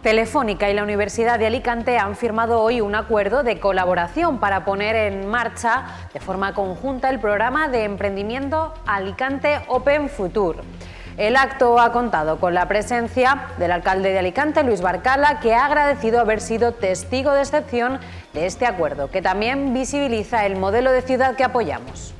Telefónica y la Universidad de Alicante han firmado hoy un acuerdo de colaboración para poner en marcha de forma conjunta el programa de emprendimiento Alicante Open Future. El acto ha contado con la presencia del alcalde de Alicante, Luis Barcala, que ha agradecido haber sido testigo de excepción de este acuerdo, que también visibiliza el modelo de ciudad que apoyamos.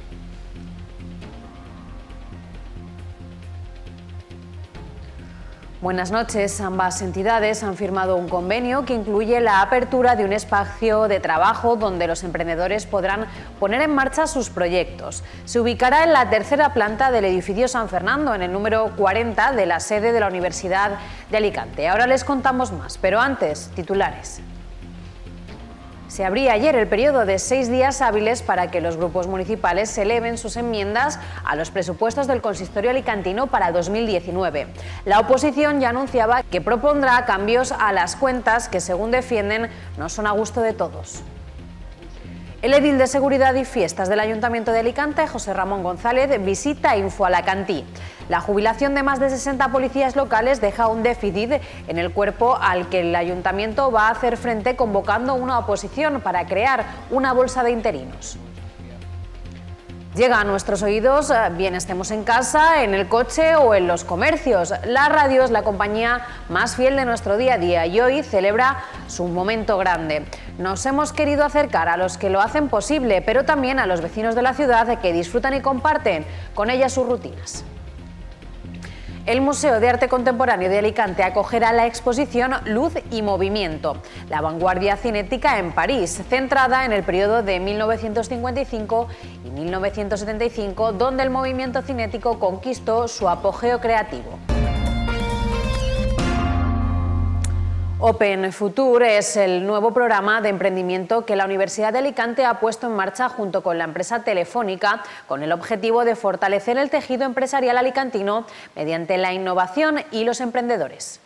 Buenas noches. Ambas entidades han firmado un convenio que incluye la apertura de un espacio de trabajo donde los emprendedores podrán poner en marcha sus proyectos. Se ubicará en la tercera planta del edificio San Fernando, en el número 40 de la sede de la Universidad de Alicante. Ahora les contamos más, pero antes, titulares. Se abría ayer el periodo de 6 días hábiles para que los grupos municipales eleven sus enmiendas a los presupuestos del consistorio alicantino para 2019. La oposición ya anunciaba que propondrá cambios a las cuentas que, según defienden, no son a gusto de todos. El edil de Seguridad y Fiestas del Ayuntamiento de Alicante, José Ramón González, visita Infoalacantí. La jubilación de más de 60 policías locales deja un déficit en el cuerpo al que el Ayuntamiento va a hacer frente convocando una oposición para crear una bolsa de interinos. Llega a nuestros oídos, bien estemos en casa, en el coche o en los comercios. La radio es la compañía más fiel de nuestro día a día y hoy celebra su momento grande. Nos hemos querido acercar a los que lo hacen posible, pero también a los vecinos de la ciudad que disfrutan y comparten con ella sus rutinas. El Museo de Arte Contemporáneo de Alicante acogerá la exposición Luz y Movimiento, la vanguardia cinética en París, centrada en el periodo de 1955 y 1975, donde el movimiento cinético conquistó su apogeo creativo. Open Future es el nuevo programa de emprendimiento que la Universidad de Alicante ha puesto en marcha junto con la empresa Telefónica, con el objetivo de fortalecer el tejido empresarial alicantino mediante la innovación y los emprendedores.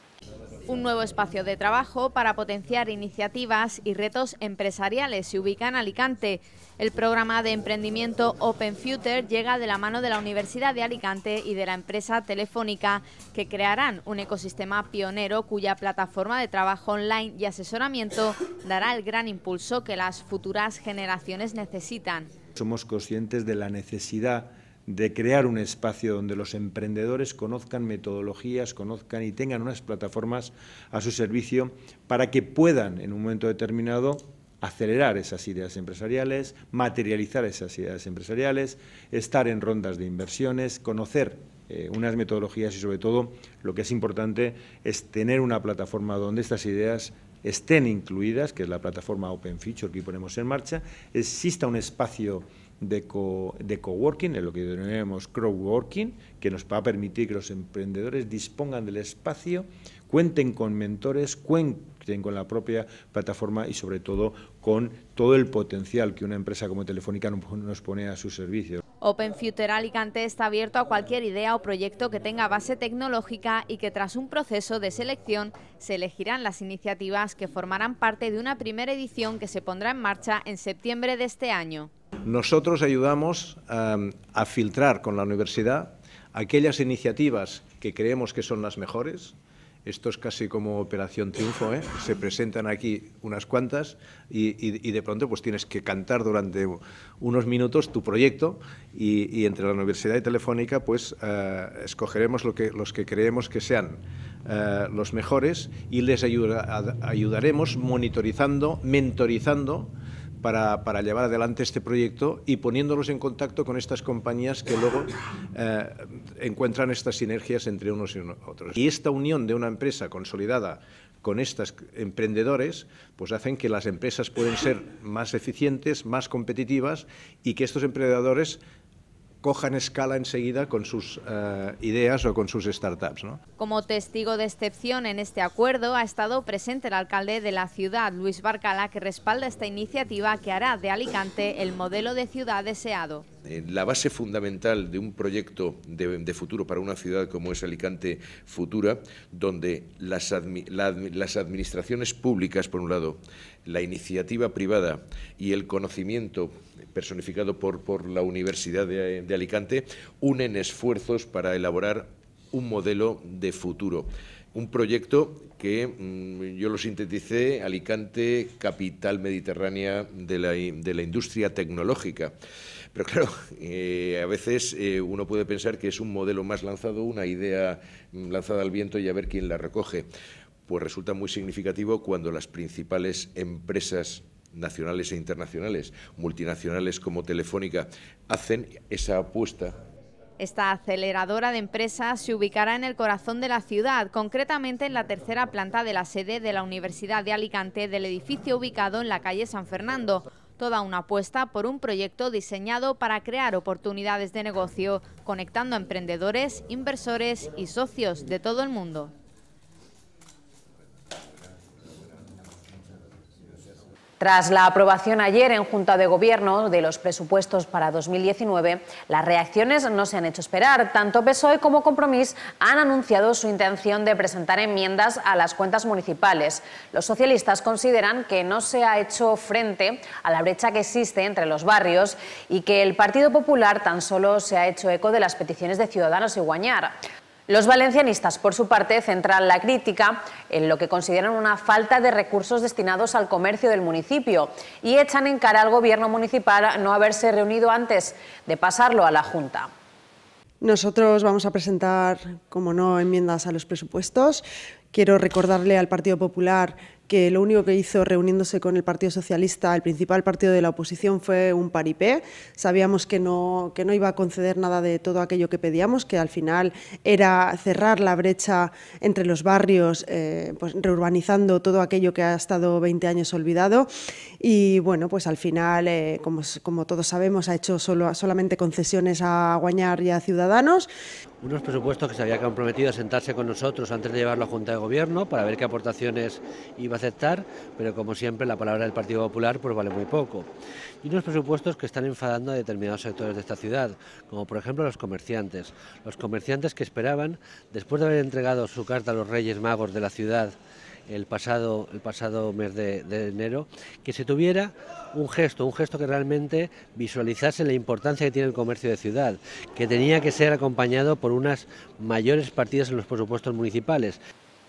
Un nuevo espacio de trabajo para potenciar iniciativas y retos empresariales se ubica en Alicante. El programa de emprendimiento Open Future llega de la mano de la Universidad de Alicante y de la empresa Telefónica, que crearán un ecosistema pionero cuya plataforma de trabajo online y asesoramiento dará el gran impulso que las futuras generaciones necesitan. Somos conscientes de la necesidad de crear un espacio donde los emprendedores conozcan metodologías, conozcan y tengan unas plataformas a su servicio para que puedan, en un momento determinado, acelerar esas ideas empresariales, materializar esas ideas empresariales, estar en rondas de inversiones, conocer unas metodologías y, sobre todo, lo que es importante es tener una plataforma donde estas ideas estén incluidas, que es la plataforma Open Future que ponemos en marcha, exista un espacio de coworking, en lo que denominamos crowdworking, que nos va a permitir que los emprendedores dispongan del espacio, cuenten con mentores, cuenten con la propia plataforma y, sobre todo, con todo el potencial que una empresa como Telefónica nos pone a su servicio. Open Future Alicante está abierto a cualquier idea o proyecto que tenga base tecnológica y que, tras un proceso de selección, se elegirán las iniciativas que formarán parte de una primera edición que se pondrá en marcha en septiembre de este año. Nosotros ayudamos a filtrar con la universidad aquellas iniciativas que creemos que son las mejores. Esto es casi como Operación Triunfo, ¿eh? Se presentan aquí unas cuantas y de pronto pues tienes que cantar durante unos minutos tu proyecto y entre la Universidad y Telefónica pues escogeremos los que creemos que sean los mejores y les ayudaremos monitorizando, mentorizando para llevar adelante este proyecto y poniéndolos en contacto con estas compañías que luego encuentran estas sinergias entre unos y otros. Y esta unión de una empresa consolidada con estos emprendedores, pues hacen que las empresas pueden ser más eficientes, más competitivas y que estos emprendedores cojan escala enseguida con sus ideas o con sus startups, ¿no? Como testigo de excepción en este acuerdo ha estado presente el alcalde de la ciudad, Luis Barcala, que respalda esta iniciativa que hará de Alicante el modelo de ciudad deseado. La base fundamental de un proyecto de futuro para una ciudad como es Alicante Futura, donde las administraciones públicas, por un lado, la iniciativa privada y el conocimiento personificado por la Universidad de Alicante, unen esfuerzos para elaborar un modelo de futuro Un proyecto que yo lo sinteticé: Alicante, capital mediterránea de la industria tecnológica. Pero claro, a veces uno puede pensar que es un modelo más lanzado, una idea lanzada al viento y a ver quién la recoge. Pues resulta muy significativo cuando las principales empresas nacionales e internacionales, multinacionales como Telefónica, hacen esa apuesta. Esta aceleradora de empresas se ubicará en el corazón de la ciudad, concretamente en la tercera planta de la sede de la Universidad de Alicante, del edificio ubicado en la calle San Fernando. Toda una apuesta por un proyecto diseñado para crear oportunidades de negocio, conectando a emprendedores, inversores y socios de todo el mundo. Tras la aprobación ayer en Junta de Gobierno de los presupuestos para 2019, las reacciones no se han hecho esperar. Tanto PSOE como Compromís han anunciado su intención de presentar enmiendas a las cuentas municipales. Los socialistas consideran que no se ha hecho frente a la brecha que existe entre los barrios y que el Partido Popular tan solo se ha hecho eco de las peticiones de Ciudadanos y Guañar. Los valencianistas, por su parte, centran la crítica en lo que consideran una falta de recursos destinados al comercio del municipio y echan en cara al Gobierno municipal no haberse reunido antes de pasarlo a la Junta. Nosotros vamos a presentar, como no, enmiendas a los presupuestos. Quiero recordarle al Partido Popular que lo único que hizo reuniéndose con el Partido Socialista, el principal partido de la oposición, fue un paripé. Sabíamos que no iba a conceder nada de todo aquello que pedíamos, que al final era cerrar la brecha entre los barrios, pues reurbanizando todo aquello que ha estado 20 años olvidado. Y bueno, pues al final, como todos sabemos, ha hecho solamente concesiones a Guañar y a Ciudadanos. Unos presupuestos que se había comprometido a sentarse con nosotros antes de llevarlo a Junta de Gobierno para ver qué aportaciones iba a aceptar, pero como siempre la palabra del Partido Popular pues vale muy poco. Y unos presupuestos que están enfadando a determinados sectores de esta ciudad, como por ejemplo los comerciantes que esperaban, después de haber entregado su carta a los Reyes Magos de la ciudad el pasado mes de enero, que se tuviera un gesto que realmente visualizase la importancia que tiene el comercio de ciudad, que tenía que ser acompañado por unas mayores partidas en los presupuestos municipales.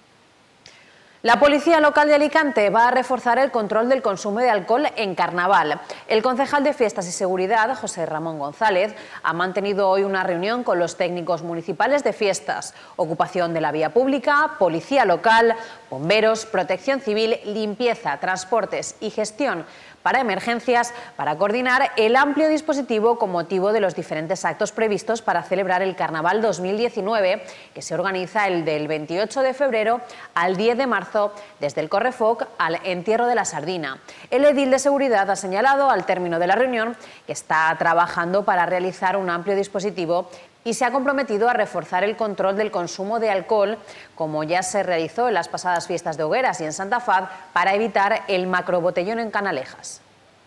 La Policía Local de Alicante va a reforzar el control del consumo de alcohol en Carnaval. El concejal de Fiestas y Seguridad, José Ramón González, ha mantenido hoy una reunión con los técnicos municipales de fiestas, ocupación de la vía pública, policía local, bomberos, protección civil, limpieza, transportes y gestión para emergencias, para coordinar el amplio dispositivo con motivo de los diferentes actos previstos para celebrar el Carnaval 2019, que se organiza el del 28 de febrero al 10 de marzo, desde el Correfoc al Entierro de la Sardina. El edil de Seguridad ha señalado al término de la reunión que está trabajando para realizar un amplio dispositivo y se ha comprometido a reforzar el control del consumo de alcohol, como ya se realizó en las pasadas fiestas de Hogueras y en Santa Faz, para evitar el macrobotellón en Canalejas.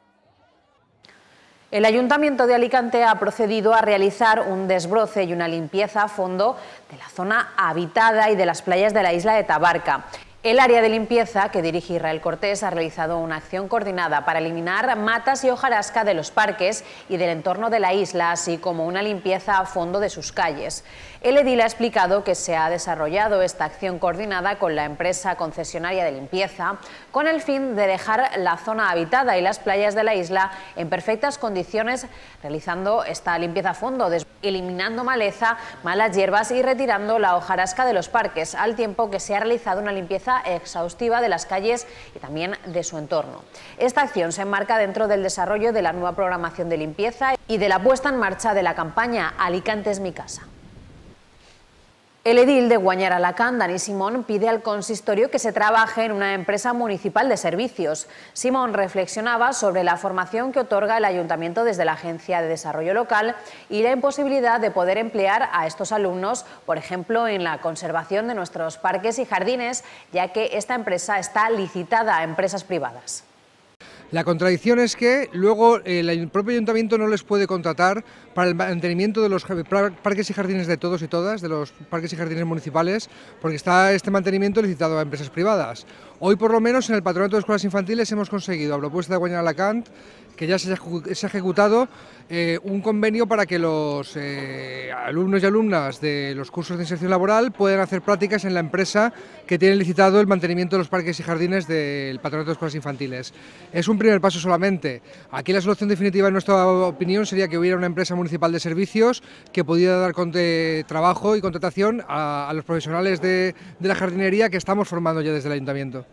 El Ayuntamiento de Alicante ha procedido a realizar un desbroce y una limpieza a fondo de la zona habitada y de las playas de la isla de Tabarca. El área de limpieza que dirige Israel Cortés ha realizado una acción coordinada para eliminar matas y hojarasca de los parques y del entorno de la isla, así como una limpieza a fondo de sus calles. El edil ha explicado que se ha desarrollado esta acción coordinada con la empresa concesionaria de limpieza con el fin de dejar la zona habitada y las playas de la isla en perfectas condiciones, realizando esta limpieza a fondo, eliminando maleza, malas hierbas y retirando la hojarasca de los parques, al tiempo que se ha realizado una limpieza exhaustiva de las calles y también de su entorno. Esta acción se enmarca dentro del desarrollo de la nueva programación de limpieza y de la puesta en marcha de la campaña Alicante es mi casa. El edil de Guañar Alacant, Dani Simón, pide al consistorio que se trabaje en una empresa municipal de servicios. Simón reflexionaba sobre la formación que otorga el ayuntamiento desde la Agencia de Desarrollo Local y la imposibilidad de poder emplear a estos alumnos, por ejemplo, en la conservación de nuestros parques y jardines, ya que esta empresa está licitada a empresas privadas. La contradicción es que luego el propio ayuntamiento no les puede contratar para el mantenimiento de los parques y jardines de todos y todas, de los parques y jardines municipales, porque está este mantenimiento licitado a empresas privadas. Hoy, por lo menos, en el Patronato de Escuelas Infantiles hemos conseguido, a propuesta de Guanyar Alacant, que ya se ha ejecutado un convenio para que los alumnos y alumnas de los cursos de inserción laboral puedan hacer prácticas en la empresa que tiene licitado el mantenimiento de los parques y jardines del Patronato de Escuelas Infantiles. Es un primer paso solamente. Aquí la solución definitiva, en nuestra opinión, sería que hubiera una empresa municipal de servicios que pudiera dar trabajo y contratación a los profesionales de la jardinería que estamos formando ya desde el Ayuntamiento.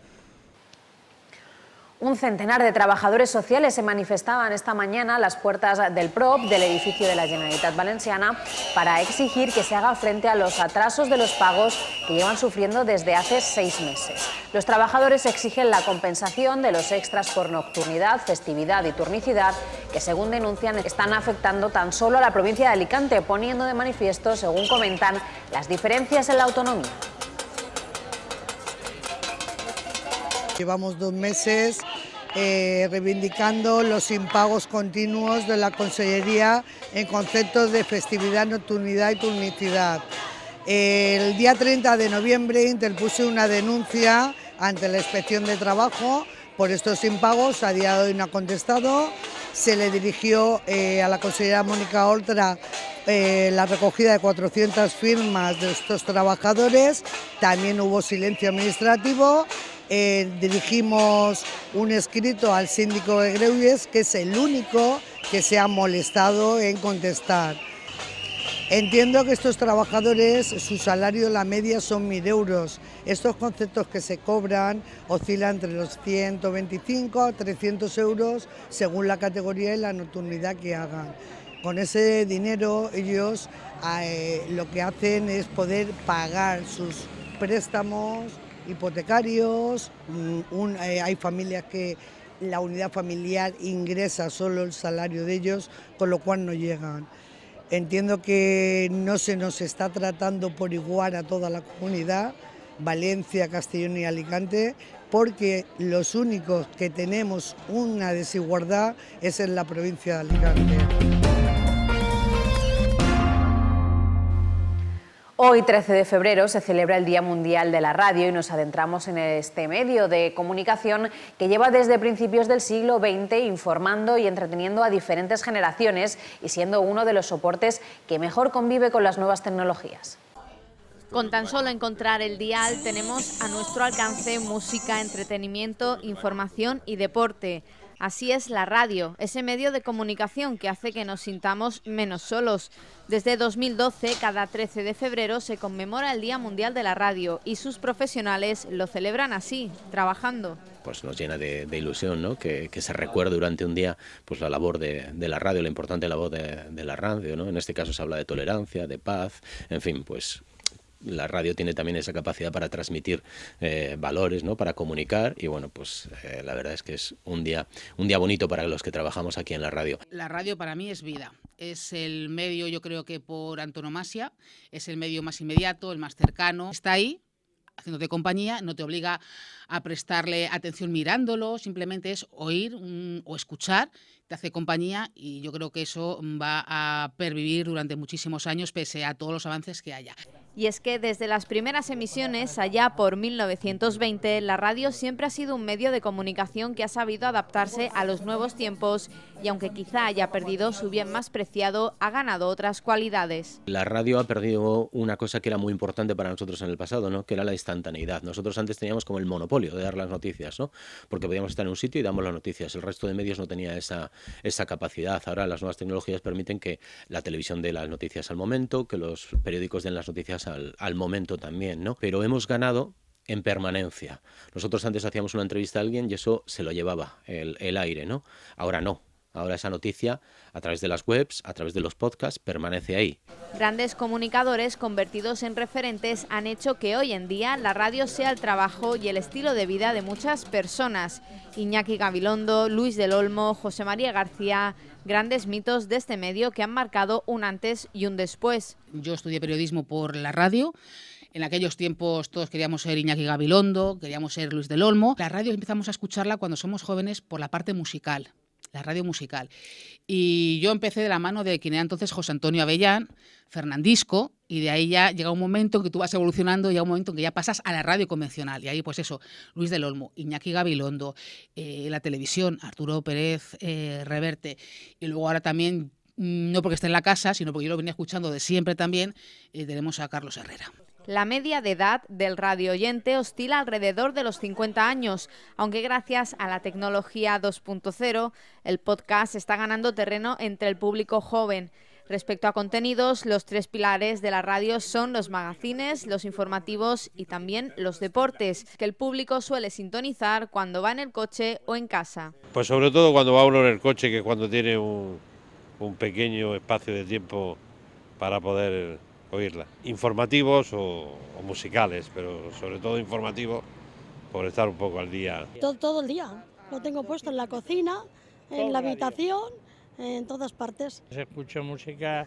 Un centenar de trabajadores sociales se manifestaban esta mañana a las puertas del PROP del edificio de la Generalitat Valenciana para exigir que se haga frente a los atrasos de los pagos que llevan sufriendo desde hace 6 meses. Los trabajadores exigen la compensación de los extras por nocturnidad, festividad y turnicidad que, según denuncian, están afectando tan solo a la provincia de Alicante, poniendo de manifiesto, según comentan, las diferencias en la autonomía. Llevamos 2 meses reivindicando los impagos continuos de la Consellería en conceptos de festividad, nocturnidad y turnicidad. El día 30 de noviembre interpuse una denuncia ante la Inspección de Trabajo por estos impagos. A día de hoy no ha contestado. Se le dirigió a la consellera Mónica Oltra la recogida de 400 firmas de estos trabajadores. También hubo silencio administrativo. Dirigimos un escrito al síndico de Greuges, que es el único que se ha molestado en contestar. Entiendo que estos trabajadores, su salario, la media son 1.000 euros. Estos conceptos que se cobran oscilan entre los 125 a 300 euros según la categoría y la nocturnidad que hagan. Con ese dinero ellos lo que hacen es poder pagar sus préstamos hipotecarios. Hay familias que la unidad familiar ingresa solo el salario de ellos, con lo cual no llegan. Entiendo que no se nos está tratando por igual a toda la comunidad, Valencia, Castellón y Alicante, porque los únicos que tenemos una desigualdad es en la provincia de Alicante. Hoy, 13 de febrero, se celebra el Día Mundial de la Radio y nos adentramos en este medio de comunicación que lleva desde principios del siglo XX informando y entreteniendo a diferentes generaciones y siendo uno de los soportes que mejor convive con las nuevas tecnologías. Con tan solo encontrar el dial tenemos a nuestro alcance música, entretenimiento, información y deporte. Así es la radio, ese medio de comunicación que hace que nos sintamos menos solos. Desde 2012, cada 13 de febrero se conmemora el Día Mundial de la Radio y sus profesionales lo celebran así, trabajando. Pues nos llena de ilusión, ¿no? Que se recuerde durante un día pues la labor de la radio, la importante labor de la radio, ¿no? En este caso se habla de tolerancia, de paz, en fin, pues la radio tiene también esa capacidad para transmitir valores, ¿no? Para comunicar y bueno, pues la verdad es que es un día bonito para los que trabajamos aquí en la radio. La radio para mí es vida, es el medio, yo creo que por antonomasia, es el medio más inmediato, el más cercano, está ahí haciéndote compañía, no te obliga a prestarle atención mirándolo, simplemente es oír o escuchar, te hace compañía y yo creo que eso va a pervivir durante muchísimos años pese a todos los avances que haya. Y es que desde las primeras emisiones, allá por 1920, la radio siempre ha sido un medio de comunicación que ha sabido adaptarse a los nuevos tiempos y aunque quizá haya perdido su bien más preciado, ha ganado otras cualidades. La radio ha perdido una cosa que era muy importante para nosotros en el pasado, ¿no? Que era la instantaneidad. Nosotros antes teníamos como el monopolio de dar las noticias, ¿no? Porque podíamos estar en un sitio y damos las noticias. El resto de medios no tenía esa capacidad. Ahora las nuevas tecnologías permiten que la televisión dé las noticias al momento, que los periódicos den las noticias al momento también, ¿no? Pero hemos ganado en permanencia. Nosotros antes hacíamos una entrevista a alguien y eso se lo llevaba el aire, ¿no? Ahora no. Ahora esa noticia, a través de las webs, a través de los podcasts, permanece ahí. Grandes comunicadores convertidos en referentes han hecho que hoy en día la radio sea el trabajo y el estilo de vida de muchas personas. Iñaki Gabilondo, Luis del Olmo, José María García, grandes mitos de este medio que han marcado un antes y un después. Yo estudié periodismo por la radio. En aquellos tiempos todos queríamos ser Iñaki Gabilondo, queríamos ser Luis del Olmo. La radio empezamos a escucharla cuando somos jóvenes por la parte musical. La radio musical. Y yo empecé de la mano de quien era entonces José Antonio Avellán, Fernandisco, Y de ahí ya llega un momento en que tú vas evolucionando, llega un momento en que ya pasas a la radio convencional. Y ahí, pues eso, Luis del Olmo, Iñaki Gabilondo, la televisión, Arturo Pérez Reverte. Y luego ahora también, no porque esté en la casa, sino porque yo lo venía escuchando de siempre también, tenemos a Carlos Herrera. La media de edad del radioyente oscila alrededor de los 50 años, aunque gracias a la tecnología 2.0, el podcast está ganando terreno entre el público joven. Respecto a contenidos, los tres pilares de la radio son los magazines, los informativos y también los deportes, que el público suele sintonizar cuando va en el coche o en casa. Pues sobre todo cuando va uno en el coche, que cuando tiene un pequeño espacio de tiempo para poder oírla. Informativos o musicales, pero sobre todo informativos por estar un poco al día. Todo el día, lo tengo puesto en la cocina, en la habitación, en todas partes. Escucho música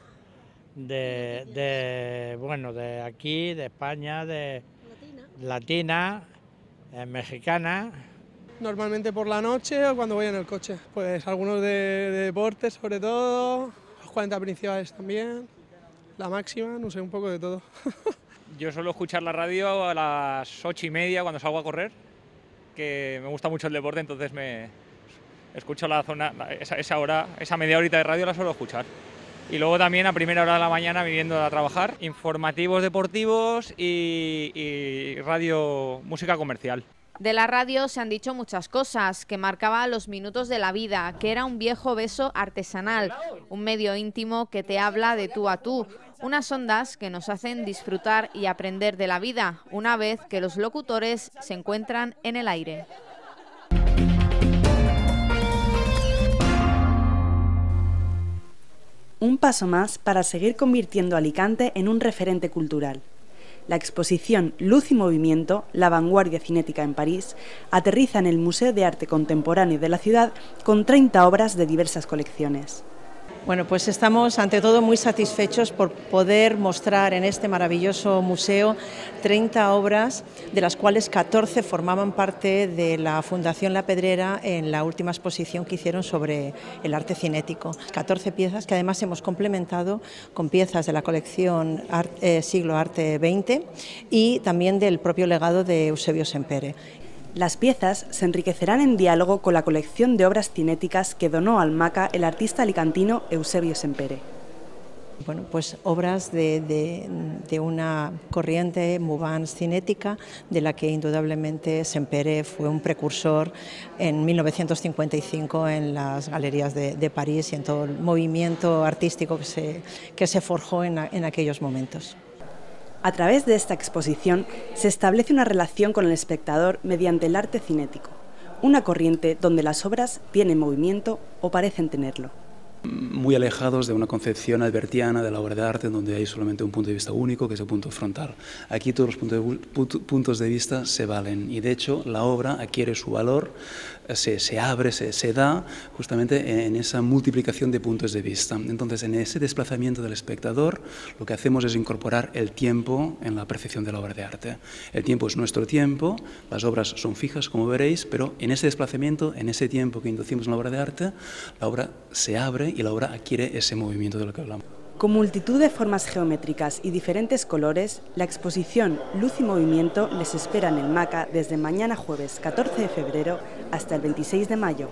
de aquí, de España, de latina, mexicana. Normalmente por la noche o cuando voy en el coche. Pues algunos de deportes sobre todo, los 40 principales también, la máxima, no sé, un poco de todo. Yo suelo escuchar la radio a las 8:30 cuando salgo a correr, que me gusta mucho el deporte, entonces escucho esa hora, esa media horita de radio la suelo escuchar. Y luego también a primera hora de la mañana viniendo a trabajar, informativos deportivos y radio, música comercial. De la radio se han dicho muchas cosas, que marcaba los minutos de la vida, que era un viejo beso artesanal, un medio íntimo que te habla de tú a tú, unas ondas que nos hacen disfrutar y aprender de la vida, una vez que los locutores se encuentran en el aire. Un paso más para seguir convirtiendo a Alicante en un referente cultural. La exposición Luz y Movimiento, la vanguardia cinética en París, aterriza en el Museo de Arte Contemporáneo de la ciudad con 30 obras de diversas colecciones. Bueno, pues estamos ante todo muy satisfechos por poder mostrar en este maravilloso museo 30 obras, de las cuales 14 formaban parte de la Fundación La Pedrera en la última exposición que hicieron sobre el arte cinético. 14 piezas que además hemos complementado con piezas de la colección Siglo Arte XX y también del propio legado de Eusebio Sempere. Las piezas se enriquecerán en diálogo con la colección de obras cinéticas que donó al MACA el artista alicantino Eusebio Sempere. Bueno, pues obras de una corriente Mouvance cinética, de la que indudablemente Sempere fue un precursor en 1955 en las galerías de París y en todo el movimiento artístico que se forjó en aquellos momentos. A través de esta exposición se establece una relación con el espectador mediante el arte cinético, una corriente donde las obras tienen movimiento o parecen tenerlo. Muy alejados de una concepción albertiana de la obra de arte donde hay solamente un punto de vista único, que es el punto frontal. Aquí todos los puntos de vista se valen y de hecho la obra adquiere su valor, se abre, se da justamente en esa multiplicación de puntos de vista. Entonces en ese desplazamiento del espectador lo que hacemos es incorporar el tiempo en la percepción de la obra de arte. El tiempo es nuestro tiempo, las obras son fijas como veréis, pero en ese desplazamiento, en ese tiempo que inducimos en la obra de arte, la obra se abre y la obra adquiere ese movimiento de lo que hablamos. Con multitud de formas geométricas y diferentes colores, la exposición Luz y Movimiento les espera en el MACA desde mañana jueves 14 de febrero hasta el 26 de mayo.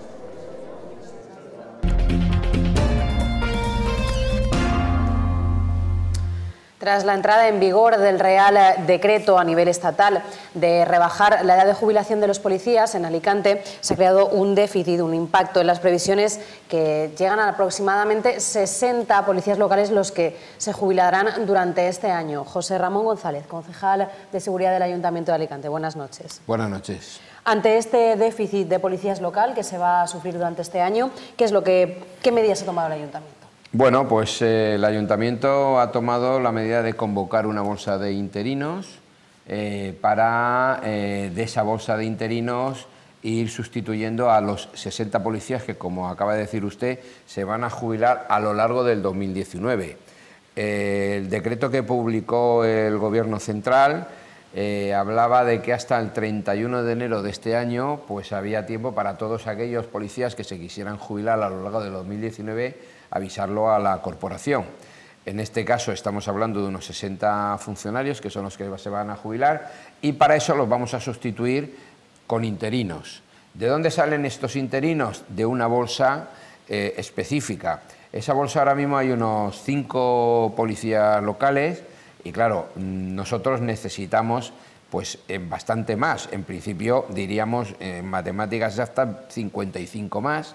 Tras la entrada en vigor del Real Decreto a nivel estatal de rebajar la edad de jubilación de los policías, en Alicante se ha creado un déficit, un impacto en las previsiones que llegan a aproximadamente 60 policías locales los que se jubilarán durante este año. José Ramón González, concejal de Seguridad del Ayuntamiento de Alicante. Buenas noches. Buenas noches. Ante este déficit de policías local que se va a sufrir durante este año, ¿qué medidas ha tomado el Ayuntamiento? Bueno, pues el Ayuntamiento ha tomado la medida de convocar una bolsa de interinos para de esa bolsa de interinos ir sustituyendo a los 60 policías que, como acaba de decir usted, se van a jubilar a lo largo del 2019. El decreto que publicó el Gobierno central hablaba de que hasta el 31 de enero de este año pues había tiempo para todos aquellos policías que se quisieran jubilar a lo largo del 2019 avisarlo a la corporación. En este caso estamos hablando de unos 60 funcionarios, que son los que se van a jubilar, y para eso los vamos a sustituir con interinos. ¿De dónde salen estos interinos? De una bolsa específica. Esa bolsa ahora mismo hay unos 5 policías locales y claro, nosotros necesitamos pues bastante más. En principio diríamos en matemáticas hasta 55 más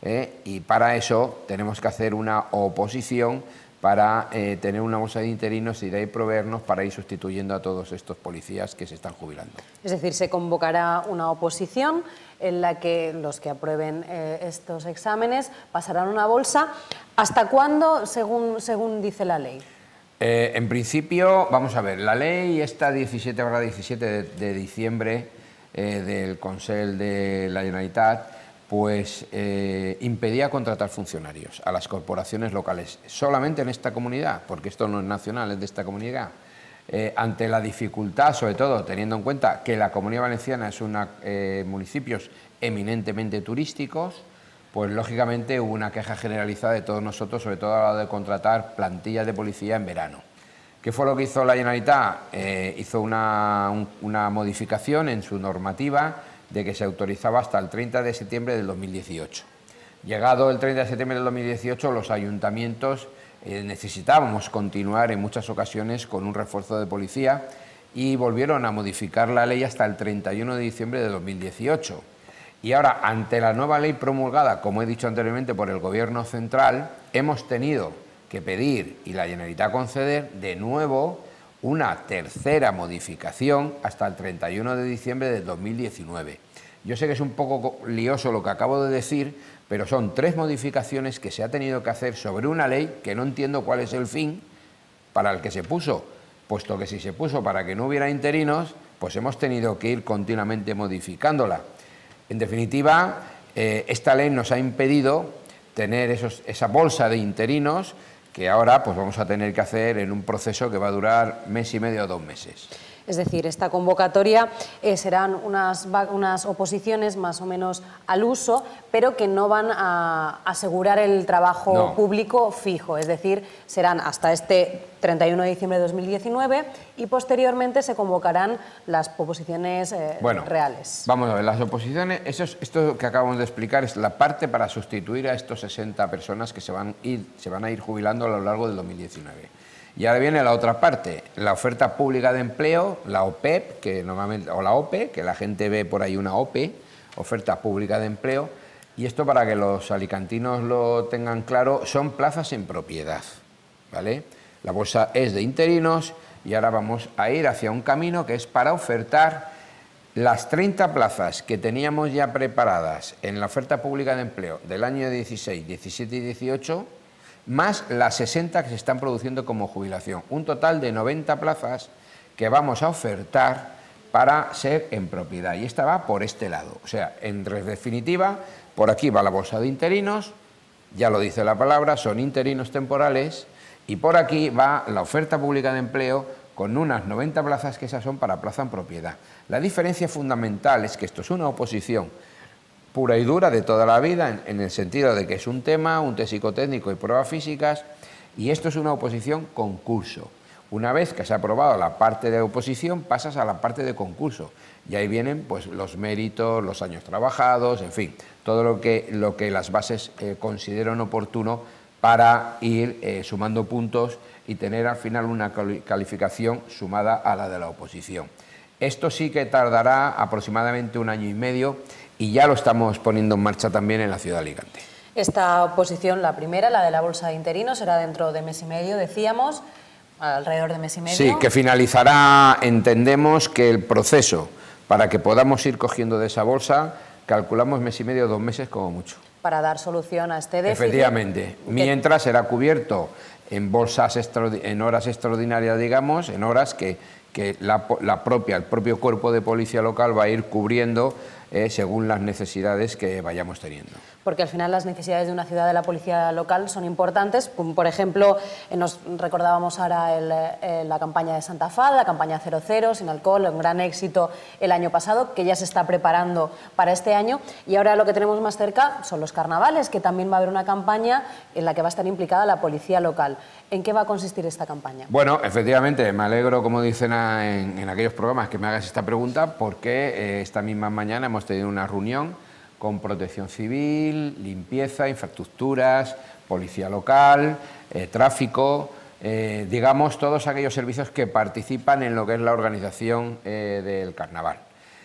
y para eso tenemos que hacer una oposición para tener una bolsa de interinos y de ahí proveernos para ir sustituyendo a todos estos policías que se están jubilando. Es decir, se convocará una oposición en la que los que aprueben estos exámenes pasarán una bolsa. ¿Hasta cuándo, según dice la ley? En principio, vamos a ver, la ley esta 17/17 de diciembre del Consell de la Generalitat pues impedía contratar funcionarios a las corporaciones locales, solamente en esta comunidad, porque esto no es nacional, es de esta comunidad. Ante la dificultad, sobre todo teniendo en cuenta que la Comunidad Valenciana es una municipios eminentemente turísticos, pues lógicamente hubo una queja generalizada de todos nosotros, sobre todo a la hora de contratar plantillas de policía en verano. ¿Qué fue lo que hizo la Generalitat? Hizo una modificación en su normativa de que se autorizaba hasta el 30 de septiembre del 2018. Llegado el 30 de septiembre del 2018, los ayuntamientos necesitábamos continuar en muchas ocasiones con un refuerzo de policía y volvieron a modificar la ley hasta el 31 de diciembre de 2018. Y ahora, ante la nueva ley promulgada, como he dicho anteriormente, por el Gobierno central, hemos tenido que pedir y la Generalitat conceder de nuevo una tercera modificación hasta el 31 de diciembre del 2019. Yo sé que es un poco lioso lo que acabo de decir, pero son 3 modificaciones que se ha tenido que hacer sobre una ley que no entiendo cuál es el fin para el que se puso, puesto que si se puso para que no hubiera interinos, pues hemos tenido que ir continuamente modificándola. En definitiva, esta ley nos ha impedido tener esa bolsa de interinos que ahora pues vamos a tener que hacer en un proceso que va a durar mes y medio o 2 meses. Es decir, esta convocatoria serán unas oposiciones más o menos al uso, pero que no van a asegurar el trabajo público fijo. Es decir, serán hasta este 31 de diciembre de 2019 y posteriormente se convocarán las oposiciones reales. Vamos a ver, las oposiciones, esto que acabamos de explicar es la parte para sustituir a estos 60 personas que se van a ir jubilando a lo largo del 2019. Y ahora viene la otra parte, la oferta pública de empleo, la OPEP, que normalmente, o la OPE, que la gente ve por ahí una OPE, oferta pública de empleo, y esto para que los alicantinos lo tengan claro, son plazas en propiedad, ¿vale? La bolsa es de interinos y ahora vamos a ir hacia un camino que es para ofertar las 30 plazas que teníamos ya preparadas en la oferta pública de empleo del año 16, 17 y 18, más las 60 que se están produciendo como jubilación. Un total de 90 plazas que vamos a ofertar para ser en propiedad. Y esta va por este lado. O sea, en definitiva, por aquí va la bolsa de interinos, ya lo dice la palabra, son interinos temporales, y por aquí va la oferta pública de empleo con unas 90 plazas que esas son para plaza en propiedad. La diferencia fundamental es que esto es una oposición pura y dura de toda la vida, en el sentido de que es un tema, un test psicotécnico y pruebas físicas, y esto es una oposición concurso. Una vez que se ha aprobado la parte de oposición, pasas a la parte de concurso, y ahí vienen pues los méritos, los años trabajados, en fin, todo lo que las bases consideran oportuno para ir sumando puntos y tener al final una calificación sumada a la de la oposición. Esto sí que tardará aproximadamente 1 año y medio, y ya lo estamos poniendo en marcha también en la ciudad de Alicante. Esta oposición, la primera, la de la bolsa de interinos, será dentro de mes y medio, decíamos, alrededor de mes y medio. Sí, que finalizará, entendemos que el proceso para que podamos ir cogiendo de esa bolsa, calculamos mes y medio, 2 meses como mucho. Para dar solución a este déficit. Efectivamente, mientras será cubierto en en horas extraordinarias, digamos, en horas que el propio cuerpo de policía local va a ir cubriendo según las necesidades que vayamos teniendo. Porque al final las necesidades de una ciudad de la policía local son importantes. Por ejemplo, nos recordábamos ahora la campaña de Santa Faz, la campaña 00, sin alcohol, un gran éxito el año pasado, que ya se está preparando para este año. Y ahora lo que tenemos más cerca son los carnavales, que también va a haber una campaña en la que va a estar implicada la policía local. ¿En qué va a consistir esta campaña? Bueno, efectivamente, me alegro, como dicen en aquellos programas, que me hagas esta pregunta, porque esta misma mañana hemos tenido una reunión con Protección Civil, limpieza, infraestructuras, policía local, tráfico, digamos, todos aquellos servicios que participan en lo que es la organización del carnaval.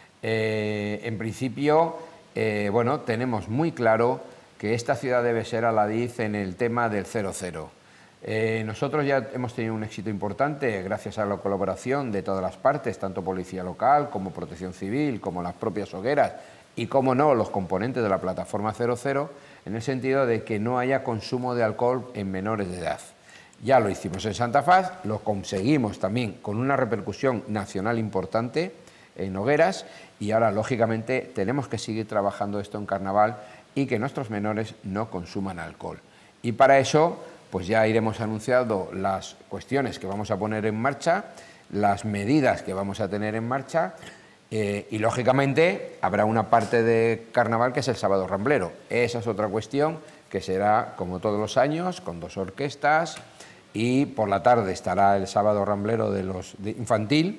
En principio, bueno, tenemos muy claro que esta ciudad debe ser aladiz en el tema del 00. Nosotros ya hemos tenido un éxito importante gracias a la colaboración de todas las partes, tanto policía local como Protección Civil, como las propias hogueras y, como no, los componentes de la plataforma 00, en el sentido de que no haya consumo de alcohol en menores de edad. Ya lo hicimos en Santa Faz, lo conseguimos también con una repercusión nacional importante en hogueras, y ahora, lógicamente, tenemos que seguir trabajando esto en carnaval y que nuestros menores no consuman alcohol. Y para eso, pues ya iremos anunciando las cuestiones que vamos a poner en marcha, las medidas que vamos a tener en marcha, y lógicamente habrá una parte de carnaval que es el sábado ramblero. Esa es otra cuestión que será, como todos los años, con 2 orquestas, y por la tarde estará el sábado ramblero de infantil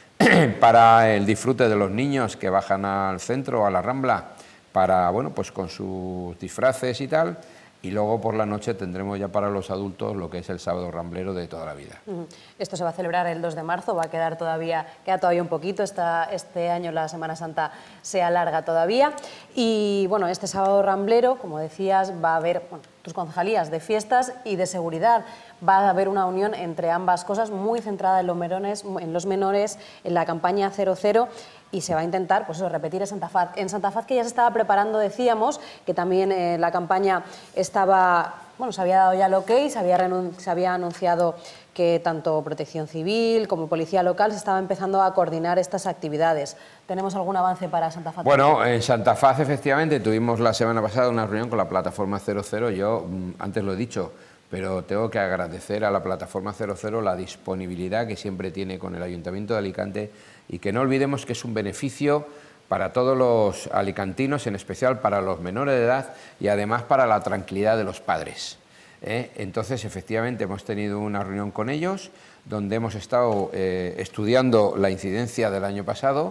para el disfrute de los niños que bajan al centro, a la Rambla, para, bueno, pues con sus disfraces y tal. Y luego por la noche tendremos ya para los adultos lo que es el sábado ramblero de toda la vida. Esto se va a celebrar el 2 de marzo, queda todavía un poquito, este año la Semana Santa se alarga todavía. Y bueno, este sábado ramblero, como decías, va a haber tus concejalías de fiestas y de seguridad. Va a haber una unión entre ambas cosas muy centrada en los menores, en la campaña 00. Y se va a intentar, pues eso, repetir en Santa Faz. En Santa Faz, que ya se estaba preparando, decíamos, que también la campaña estaba, bueno, se había dado ya el ok, se había anunciado que tanto Protección Civil como Policía Local se estaba empezando a coordinar estas actividades. ¿Tenemos algún avance para Santa Faz? Bueno, en Santa Faz, efectivamente, tuvimos la semana pasada una reunión con la plataforma 00. Yo antes lo he dicho, pero tengo que agradecer a la plataforma 00 la disponibilidad que siempre tiene con el Ayuntamiento de Alicante, y que no olvidemos que es un beneficio para todos los alicantinos, en especial para los menores de edad y además para la tranquilidad de los padres. Entonces, efectivamente, hemos tenido una reunión con ellos donde hemos estado estudiando la incidencia del año pasado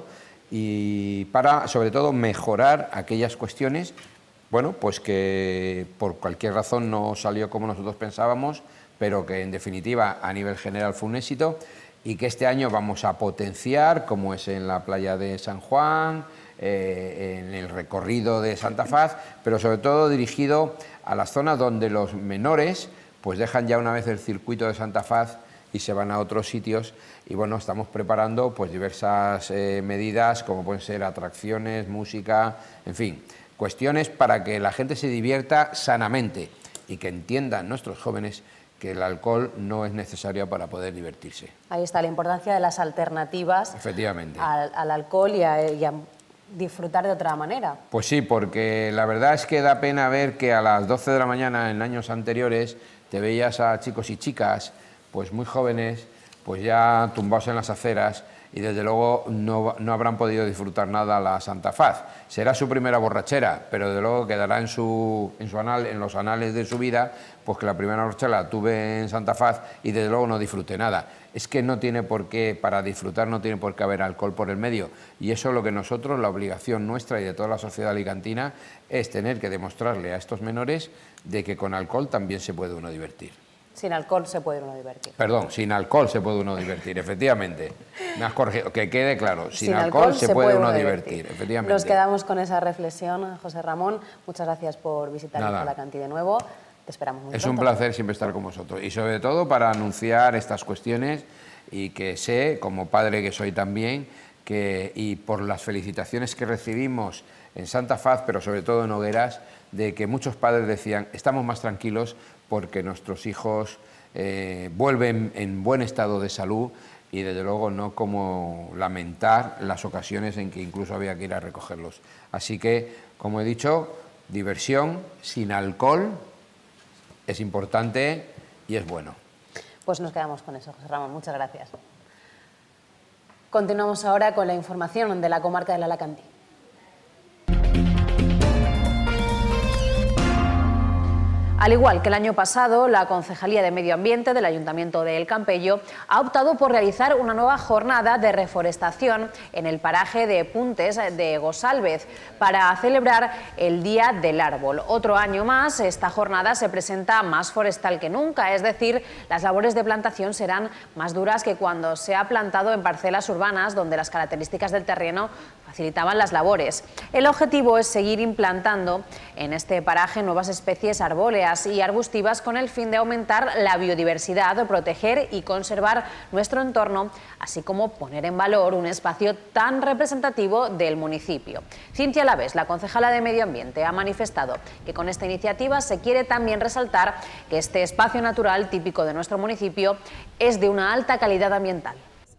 y para, sobre todo, mejorar aquellas cuestiones, bueno, pues que por cualquier razón no salió como nosotros pensábamos, pero que en definitiva a nivel general fue un éxito, y que este año vamos a potenciar, como es en la playa de San Juan, en el recorrido de Santa Faz, pero sobre todo dirigido a las zonas donde los menores pues dejan ya una vez el circuito de Santa Faz y se van a otros sitios. Y bueno, estamos preparando pues diversas medidas, como pueden ser atracciones, música, en fin, cuestiones para que la gente se divierta sanamente y que entiendan nuestros jóvenes que el alcohol no es necesario para poder divertirse. Ahí está la importancia de las alternativas. Efectivamente. Al alcohol y a disfrutar de otra manera. Pues sí, porque la verdad es que da pena ver que a las 12 de la mañana en años anteriores te veías a chicos y chicas pues muy jóvenes, pues ya tumbados en las aceras, y desde luego no habrán podido disfrutar nada la Santa Faz. Será su primera borrachera, pero desde luego quedará en los anales de su vida, pues que la primera borrachera la tuve en Santa Faz y desde luego no disfruté nada. Es que no tiene por qué, para disfrutar no tiene por qué haber alcohol por el medio, y eso es lo que nosotros, la obligación nuestra y de toda la sociedad alicantina, es tener que demostrarle a estos menores de que con alcohol también se puede uno divertir. Sin alcohol se puede uno divertir. Perdón, sin alcohol se puede uno divertir, efectivamente. Me has corregido, que quede claro, sin alcohol se puede uno divertir, efectivamente. Nos quedamos con esa reflexión, José Ramón. Muchas gracias por visitar Alacantí de nuevo. Te esperamos muy pronto. Es un placer siempre estar con vosotros, y sobre todo para anunciar estas cuestiones, y que sé, como padre que soy también, y por las felicitaciones que recibimos en Santa Faz, pero sobre todo en Hogueras, de que muchos padres decían, estamos más tranquilos porque nuestros hijos vuelven en buen estado de salud, y desde luego no como lamentar las ocasiones en que incluso había que ir a recogerlos. Así que, como he dicho, diversión sin alcohol es importante y es bueno. Pues nos quedamos con eso, José Ramón. Muchas gracias. Continuamos ahora con la información de la comarca del Alacantí. Al igual que el año pasado, la Concejalía de Medio Ambiente del Ayuntamiento de El Campello ha optado por realizar una nueva jornada de reforestación en el paraje de Puntes de Gosálvez para celebrar el Día del Árbol. Otro año más, esta jornada se presenta más forestal que nunca, es decir, las labores de plantación serán más duras que cuando se ha plantado en parcelas urbanas donde las características del terreno facilitaban las labores. El objetivo es seguir implantando en este paraje nuevas especies arbóreas y arbustivas con el fin de aumentar la biodiversidad, proteger y conservar nuestro entorno, así como poner en valor un espacio tan representativo del municipio. Cintia Alavés, la concejala de Medio Ambiente, ha manifestado que con esta iniciativa se quiere también resaltar que este espacio natural típico de nuestro municipio es de una alta calidad ambiental.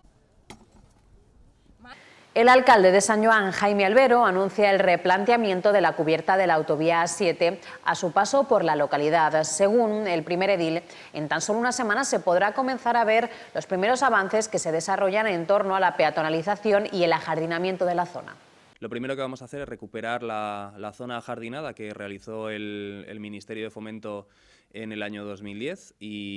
El alcalde de San Joan, Jaime Albero, anuncia el replanteamiento de la cubierta de la autovía A7 a su paso por la localidad. Según el primer edil, en tan solo una semana se podrá comenzar a ver los primeros avances que se desarrollan en torno a la peatonalización y el ajardinamiento de la zona. Lo primero que vamos a hacer es recuperar la zona ajardinada que realizó el Ministerio de Fomento en el año 2010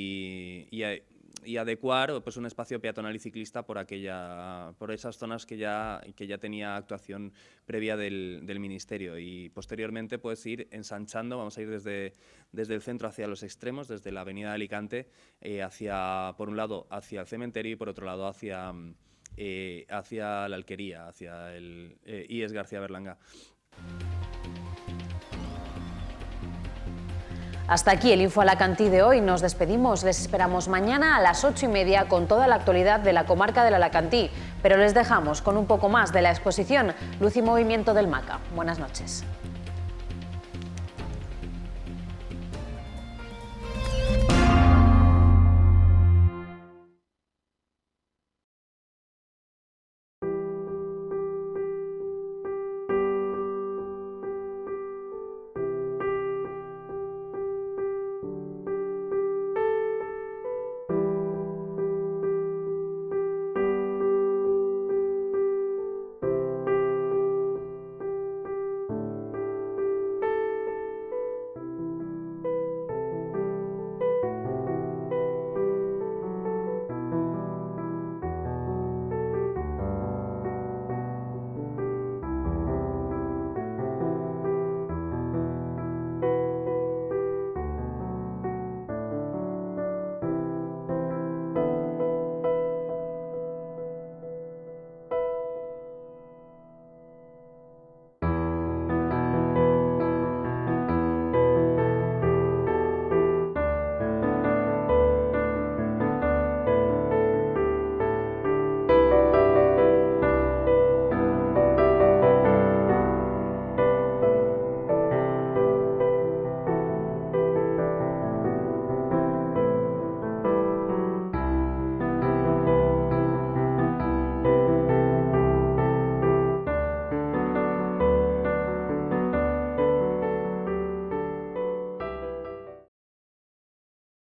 y adecuar pues, un espacio peatonal y ciclista por esas zonas que ya tenía actuación previa del Ministerio, y posteriormente pues ir ensanchando. Vamos a ir desde el centro hacia los extremos, desde la avenida de Alicante, por un lado hacia el cementerio y por otro lado hacia la Alquería, hacia el IES García Berlanga. Hasta aquí el Info Alacantí de hoy. Nos despedimos. Les esperamos mañana a las 8:30 con toda la actualidad de la comarca del Alacantí. Pero les dejamos con un poco más de la exposición Luz y Movimiento del MACA. Buenas noches.